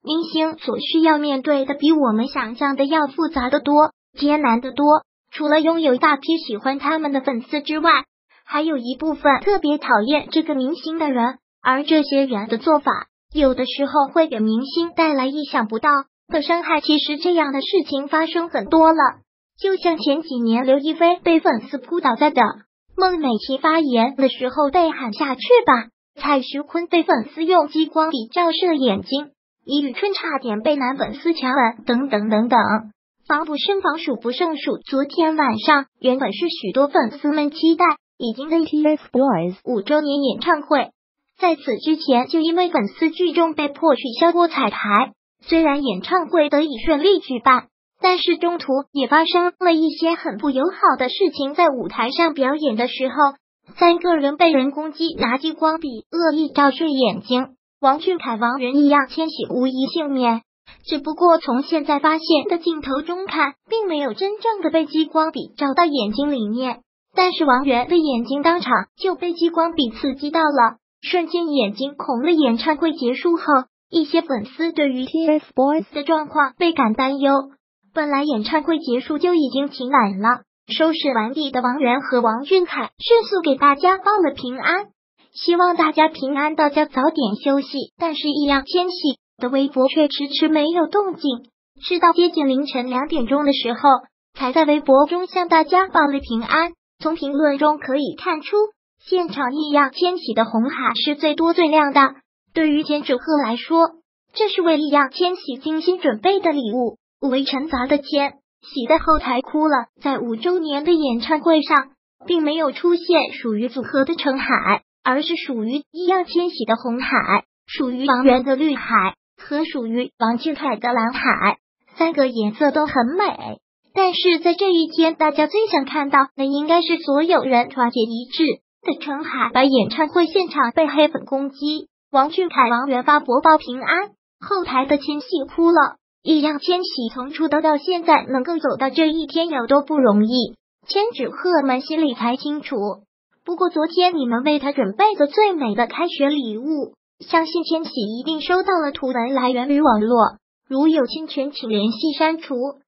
明星所需要面对的比我们想象的要复杂的多，艰难的多。除了拥有大批喜欢他们的粉丝之外，还有一部分特别讨厌这个明星的人，而这些人的做法，有的时候会给明星带来意想不到的伤害。其实这样的事情发生很多了，就像前几年刘亦菲被粉丝扑倒在的，孟美岐发言的时候被喊下去吧，蔡徐坤被粉丝用激光笔照射眼睛，李宇春差点被男粉丝强吻，等等等等。防不胜防，数不胜数。昨天晚上原本是许多粉丝们期待已经的 TFBOYS 5周年演唱会，在此之前就因为粉丝聚众被迫取消过彩排。虽然演唱会得以顺利举办，但是中途也发生了一些很不友好的事情。在舞台上表演的时候，3个人被人攻击，拿激光笔恶意照射眼睛，王俊凯、王源、易烊千玺无一幸免。只不过从现在发现的镜头中看，并没有真正的被激光笔照到眼睛里面，但是王源的眼睛当场就被激光笔刺激到了，瞬间眼睛红了。演唱会结束后，一些粉丝对于 TFBOYS 的状况倍感担忧。本来演唱会结束就已经挺晚了，收拾完毕的王源和王俊凯迅速给大家报了平安，希望大家平安到家早点休息。但是易烊千玺的微博却迟迟没有动静，直到接近凌晨2点钟的时候，才在微博中向大家报了平安。从评论中可以看出，现场易烊千玺的红海是最多最亮的。对于千纸鹤来说，这是为易烊千玺精心准备的礼物。五味陈杂的千玺在后台哭了，在5周年的演唱会上，并没有出现属于组合的橙海，而是属于易烊千玺的红海，属于王源的绿海和属于王俊凯的蓝海，3个颜色都很美。但是在这一天，大家最想看到的应该是所有人团结一致的橙海。把演唱会现场被黑粉攻击，王俊凯、王源发博报平安，后台的千玺哭了。易烊千玺从出道到现在能够走到这一天有多不容易，千纸鹤们心里才清楚。不过昨天你们为他准备的最美的开学礼物，相信千玺一定收到了。图文来源于网络，如有侵权请联系删除。